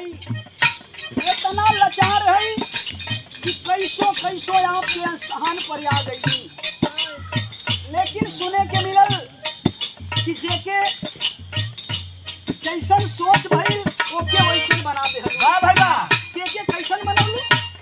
है इतना लाचार है कि कैसो आपके स्थान पर आ गई। लेकिन सुने के मिलल कि जेके कैसन सोच भइल ओके वैसे बना दे। वाह भाई वाह, के कैसन बनल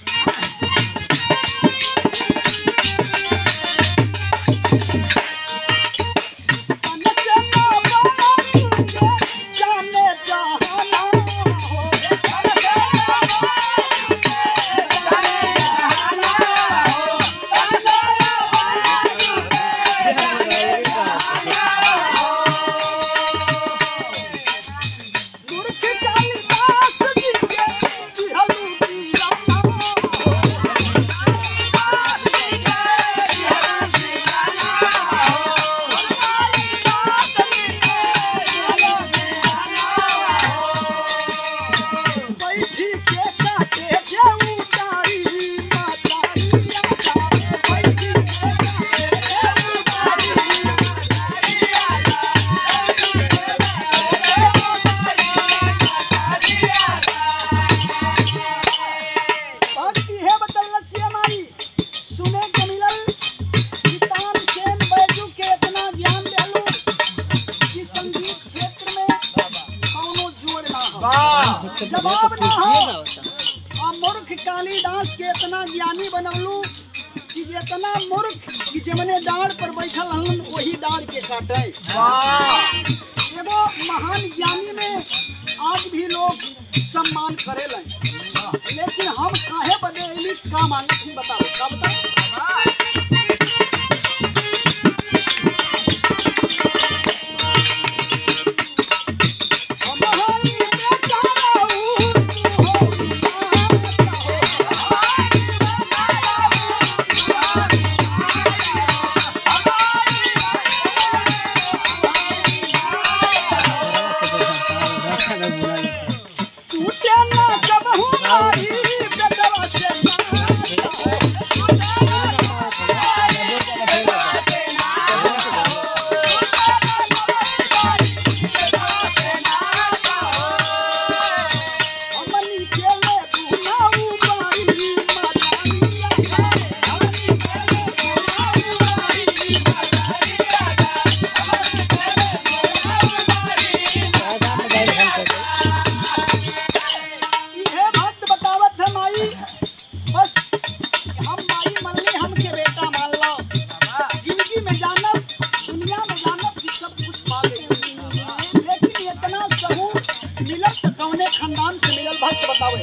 जवाब ना हो। मूर्ख कालिदास के इतना ज्ञानी बनवलू कि इतना मूर्ख कि जमने डाड़ पर बैठल हन वही डाड़ के काटे। एगो महान ज्ञानी में आज भी लोग सम्मान करेलन, लेकिन हम काहे बदे अइली का मांगी बताओ का बताओ। खानदान से मिलल भक्त बतावे।